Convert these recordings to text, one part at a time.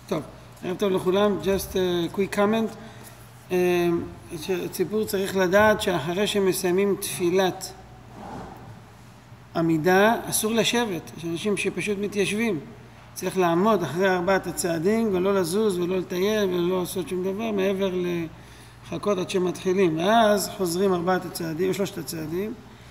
טוב, ערב טוב לכולם, just a quick comment. הציבור צריך לדעת שאחרי שמסיימים תפילת עמידה, אסור לשבת. יש אנשים שפשוט מתיישבים. צריך לעמוד אחרי 4 הצעדים ולא לזוז ולא לטייל ולא לעשות שום דבר מעבר לחכות עד שמתחילים. ואז חוזרים 4 הצעדים, 3 הצעדים,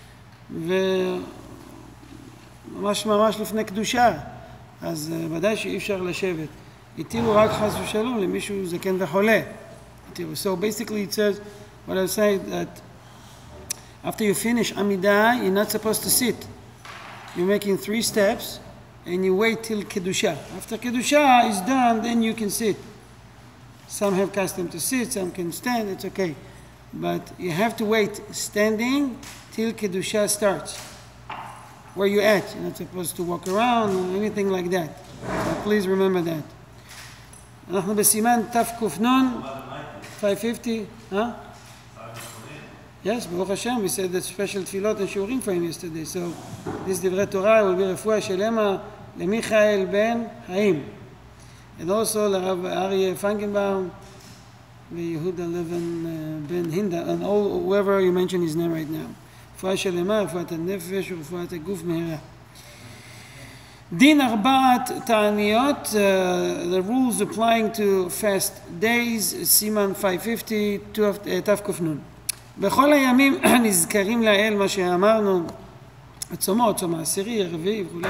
וממש לפני קדושה. אז ודאי שאי אפשר לשבת. התירו רק חס ושלום למישהו זקן וחולה. So basically it says, what I say that after you finish Amidah, you're not supposed to sit. You're making 3 steps and you wait till Kedusha. After Kedusha is done, then you can sit. Some have custom to sit, some can stand, it's okay. But you have to wait standing till Kedusha starts. Where you at? You're not supposed to walk around or anything like that. So please remember that. אנחנו בסימן תקנון 550, huh? Yes, Baruch Hashem, we said that special tefillot and shiurim for him yesterday. So this divrei Torah will be refuah shelema למיכאל בן חיים. And also לרב אריה פנקנבאום ויהודה לבן בן הינדה, and all whoever you mention his name right now. רפואה שלמה, רפואת הנפש ורפואת הגוף מהרה. Din 4 ta'aniyot, the rules applying to fast days, Siman 550, תקנון. בכל הימים נזכרים לאל מה שאמרנו, הצומות, צום העשירי, הרביעי וכו'.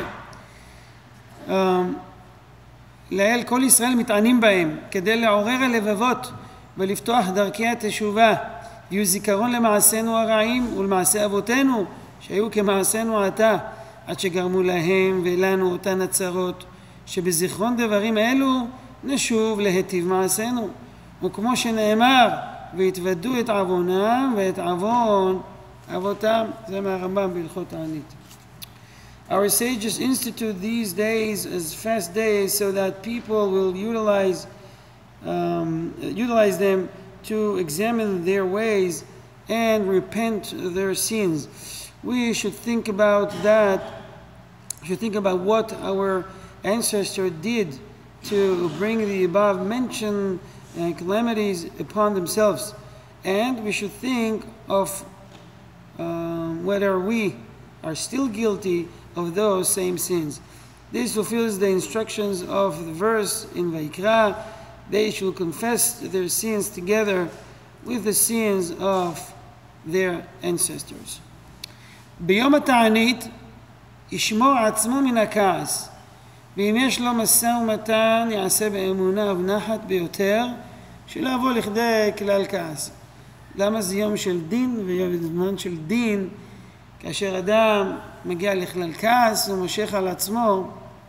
לאל כל ישראל מתענים בהם, כדי לעורר הלבבות ולפתוח דרכי התשובה, ויהיו זיכרון למעשינו הרעים ולמעשי אבותינו, שהיו כמעשינו עתה, עד שגרמו להם ולנו אותן הצרות, שבזיכרון דברים אלו נשוב להיטיב מעשינו. וכמו שנאמר, והתוודו את עוונם ואת עוון אבותם. זה מהרמב"ם בהלכות תענית. Our sages institute these days as fast days so that people will utilize them to examine their ways and repent their sins. We should think about that. We should think about what our ancestors did to bring the above mentioned calamities upon themselves. And we should think of whether we are still guilty of those same sins. This fulfills the instructions of the verse in Vayikra. They should confess their sins together with the sins of their ancestors. ביום התענית ישמור עצמו מן הכעס, ואם יש לו משא ומתן יעשה באמונה ובנחת ביותר, שלא יבוא לכדי כלל כעס. למה זה יום של דין ויום של דין? כאשר אדם מגיע לכלל כעס ומושך על עצמו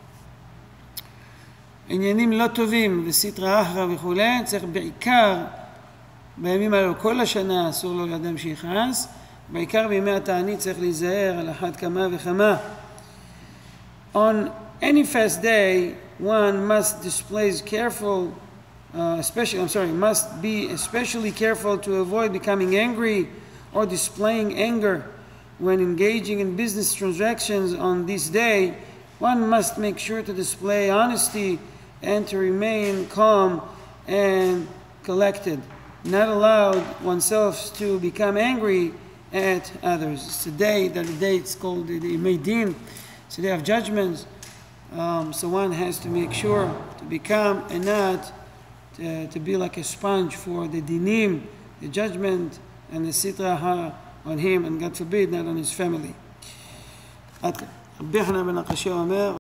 עניינים לא טובים וסטרא אחרא וכו', צריך בעיקר בימים האלו כל השנה אסור לו לאדם שיכעס, בעיקר בימי התענית צריך להיזהר על אחת כמה וכמה. On any fast day, one must must be especially careful to avoid becoming angry or displaying anger when engaging in business transactions on this day. One must make sure to display honesty and to remain calm and collected. Not allow oneself to become angry at others. It's a day it's called the Yemei Din. It's a day of judgments. So one has to make sure to be calm and not to be like a sponge for the dinim, the judgment and the sitra ha on him, and God forbid, not on his family. Rabbi Yochanan ben Akashia אומר,